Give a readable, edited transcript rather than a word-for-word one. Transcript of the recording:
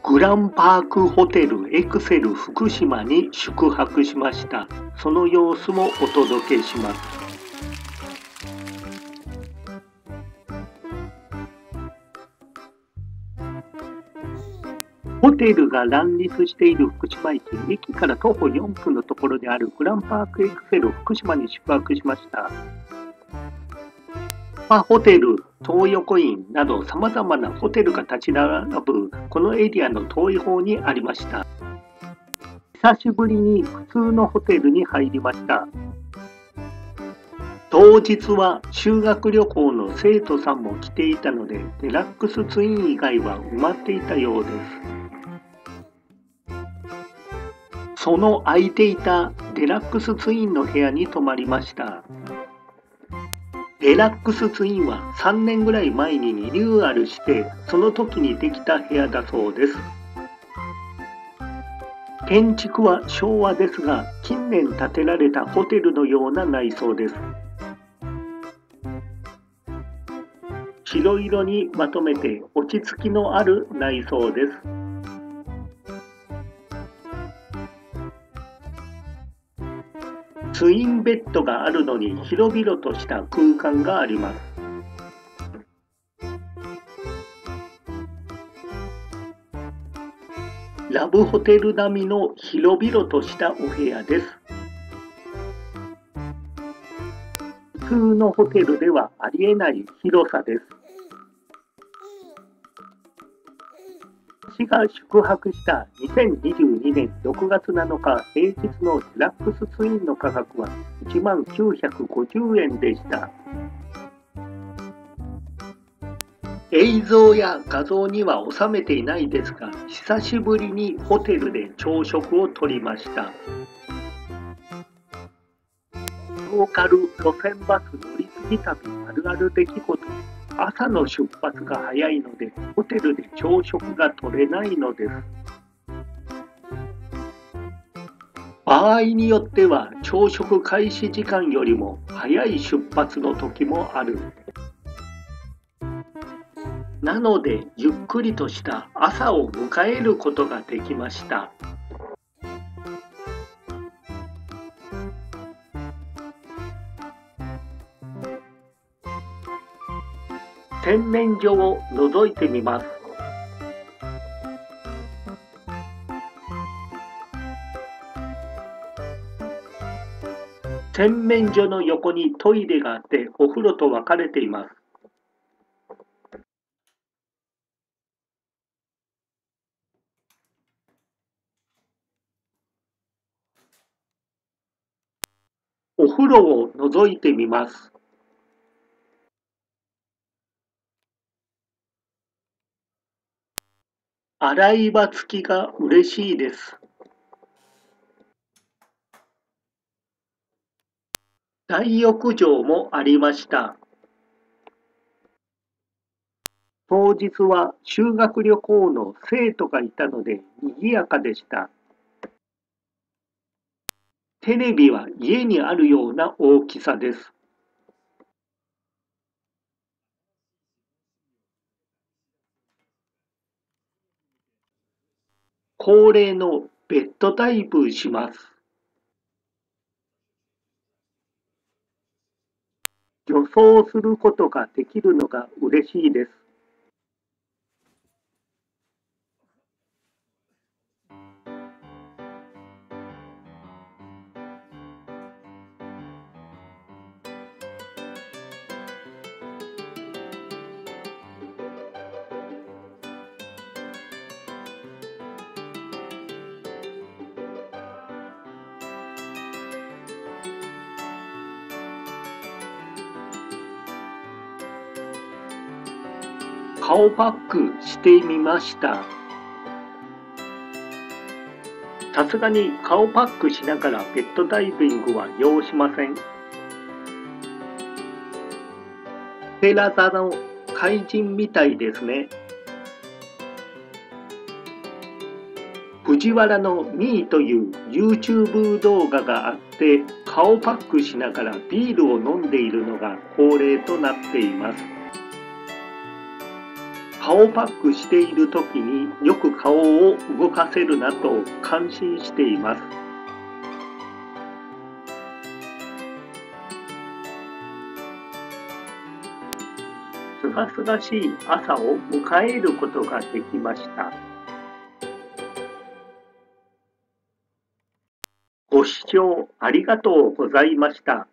グランパークホテルエクセル福島に宿泊しました。その様子もお届けします。ホテルが乱立している福島駅、駅から徒歩4分のところにあるグランパークエクセル福島に宿泊しました。ホテル、東横インなど様々なホテルが立ち並ぶこのエリアの遠い方にありました。久しぶりに普通のホテルに入りました。当日は修学旅行の生徒さんも来ていたので、デラックスツイン以外は埋まっていたようです。その空いていたデラックスツインの部屋に泊まりました。デラックスツインは3年ぐらい前にリニューアルして、その時にできた部屋だそうです。建築は昭和ですが、近年建てられたホテルのような内装です。白色にまとめて落ち着きのある内装です。ツインベッドがあるのに広々とした空間があります。ラブホテル並みの広々としたお部屋です。普通のホテルではありえない広さです。私が宿泊した2022年6月7日平日のデラックスツインの価格は1950円でした。映像や画像には収めていないですが、久しぶりにホテルで朝食をとりました。ローカル路線バス乗り継ぎ旅あるある出来事。朝の出発が早いので、ホテルで朝食が取れないのです。場合によっては朝食開始時間よりも早い出発の時もある。なので、ゆっくりとした朝を迎えることができました。洗面所を覗いてみます。洗面所の横にトイレがあって、お風呂と分かれています。お風呂を覗いてみます。洗い場付きが嬉しいです。大浴場もありました。当日は修学旅行の生徒がいたので賑やかでした。テレビは家にあるような大きさです。恒例のベッドタイプします。予想することができるのが嬉しいです。顔パックしてみました。さすがに顔パックしながらベッドダイビングは要しません。テラ座の怪人みたいですね。藤原のミーという YouTube 動画があって、顔パックしながらビールを飲んでいるのが恒例となっています。 顔パックしている時によく顔を動かせるなと感心しています。すがすがしい朝を迎えることができました。ご視聴ありがとうございました。